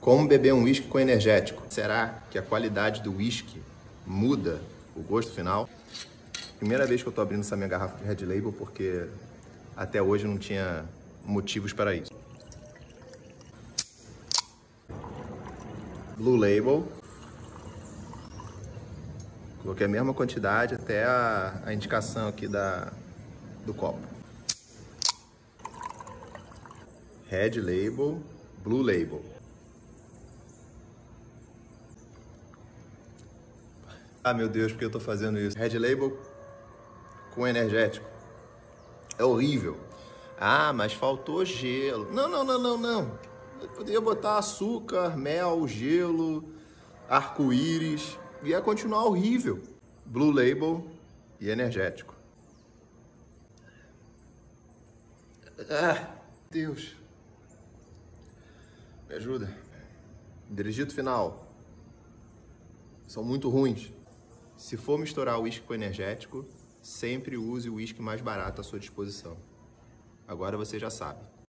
Como beber um uísque com energético? Será que a qualidade do uísque muda o gosto final? Primeira vez que eu tô abrindo essa minha garrafa de Red Label, porque até hoje eu não tinha motivos para isso. Blue Label. Coloquei a mesma quantidade até a indicação aqui do copo. Red Label, Blue Label. Ah, meu Deus, por que eu tô fazendo isso? Red Label com energético. É horrível. Ah, mas faltou gelo. Não. Eu poderia botar açúcar, mel, gelo, arco-íris. Ia continuar horrível. Blue Label e energético. Ah, Deus. Me ajuda. Veredito final. São muito ruins. Se for misturar o uísque com energético, sempre use o uísque mais barato à sua disposição. Agora você já sabe.